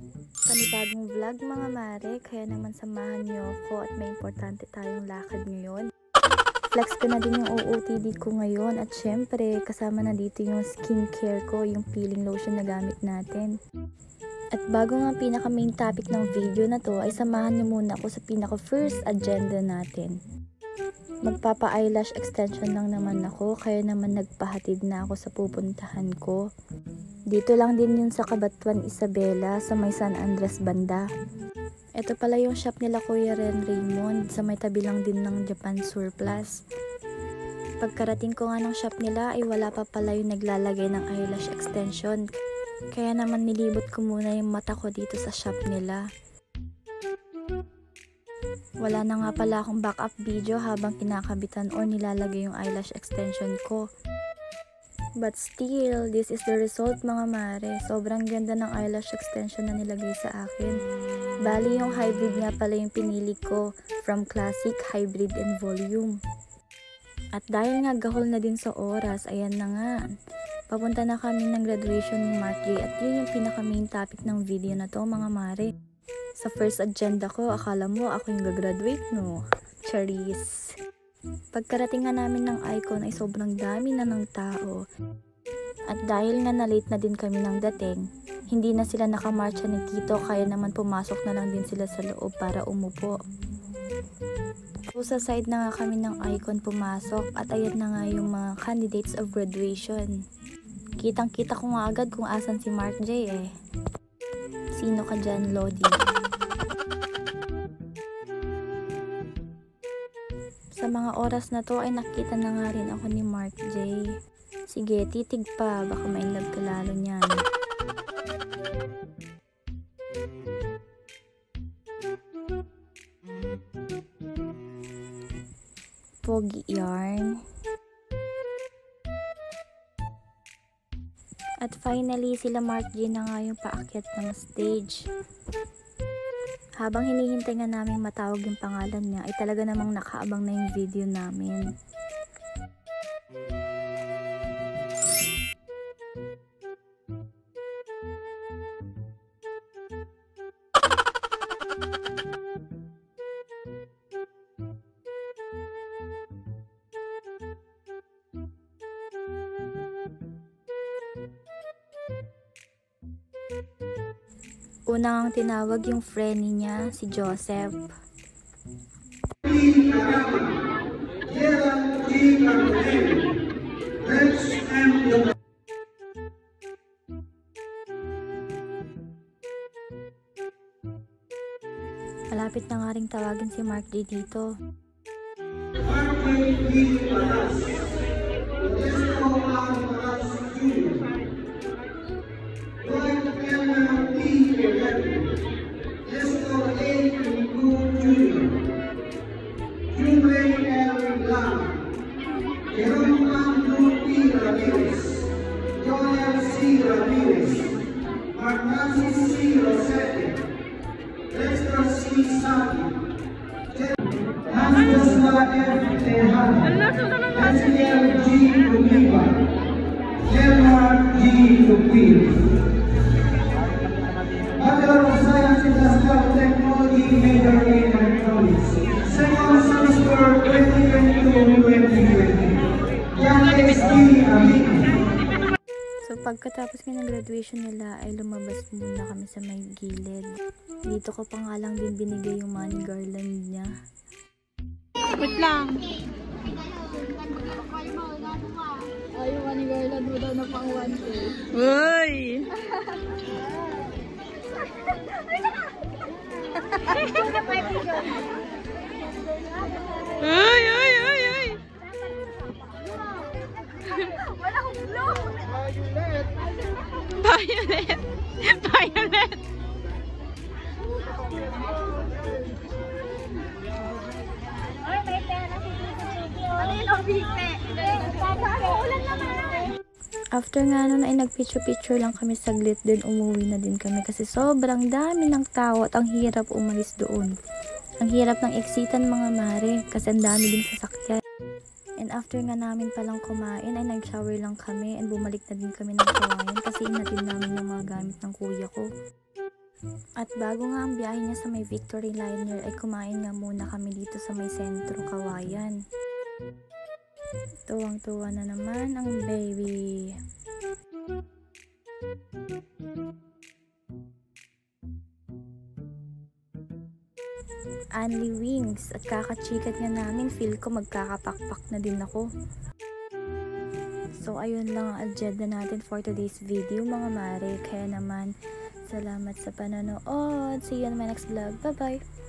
Panibagong vlog mga mare, kaya naman samahan niyo ako at may importante tayong lakad ngayon. Flex ko na din yung OOTD ko ngayon at syempre kasama na dito yung skincare ko, yung peeling lotion na gamit natin. At bago nga pinaka main topic ng video na to ay samahan niyo muna ako sa pinaka first agenda natin. Magpapa eyelash extension lang naman ako, kaya naman nagpahatid na ako sa pupuntahan ko. Dito lang din yun sa Cabanatuan Isabela sa may San Andres banda. Ito pala yung shop nila Kuya Ren Raymond, sa may tabi lang din ng Japan Surplus. Pagkarating ko nga ng shop nila ay wala pa pala yung naglalagay ng eyelash extension. Kaya naman nilibot ko muna yung mata ko dito sa shop nila. Wala na nga pala akong backup video habang kinakabitan o nilalagay yung eyelash extension ko. But still, this is the result mga mare. Sobrang ganda ng eyelash extension na nilagay sa akin. Bali yung hybrid nga pala yung pinili ko, from classic, hybrid, and volume. At dahil nga gahol na din sa oras, ayan na nga. Papunta na kami ng graduation ni Mark J. At yun yung pinaka main topic ng video na to mga mare. Sa first agenda ko, akala mo ako yung gagraduate, no? Charis. Pagkarating nga namin ng Icon ay sobrang dami na ng tao. At dahil nga na late na din kami ng dating, hindi na sila nakamarcha ni Tito, kaya naman pumasok na lang din sila sa loob para umupo. So sa side na nga kami ng Icon pumasok at ayan na nga yung mga candidates of graduation. Kitang kita ko nga agad kung asan si Mark J eh. Sino ka dyan, Lodi? Sa mga oras na to ay nakita na nga rin ako ni Mark J. Sige, titig pa, baka ma-inlove ka lalo niyan. Pogi yarn. At finally, sila Mark J na nga yung paakyat ng stage. Habang hinihintay nga namin matawag yung pangalan niya, ay talaga namang nakaabang na yung video namin. Unang tinawag yung friend niya, si Joseph. Malapit na nga ring tawagin si Mark J dito. So pagkatapos ng graduation nila ay lumabas muna kami sa may gilid. Dito ko pa nga lang din binigay yung money garland niya. Wait lang. Ay, yung money garland mo daw na pang 1K. Uy! Uy, uy, uy, uy! Wala akong blue! Violet! Violet! Ay, may pera si Tito. Ano yun ang bigte? Ulan naman! After nga nun ay nagpicture-picture lang kami saglit, din umuwi na din kami kasi sobrang dami ng tao at ang hirap umalis doon. Ang hirap ng exitan mga mare kasi ang dami din sasakyan. And after nga namin palang kumain ay nag-shower lang kami and bumalik na din kami ng kawayan kasi inatin namin yung mga gamit ng kuya ko. At bago nga ang biyahe niya sa may Victory Liner ay kumain nga muna kami dito sa may sentro Kawayan. Tuwang-tuwa na naman ang baby. Only wings at kakachikat nga namin, feel ko magkakapakpak na din ako. So ayun lang ang agenda natin for today's video mga mare. Kaya naman salamat sa panonood. See you on my next vlog. Bye bye!